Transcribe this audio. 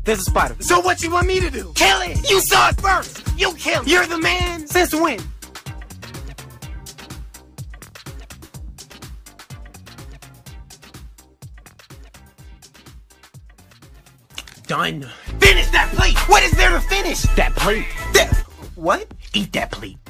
There's a spider. So what you want me to do? Kill it! You saw it first! You kill it! You're the man! Since when? Done. Finish that plate! What is there to finish? That plate. What? Eat that plate.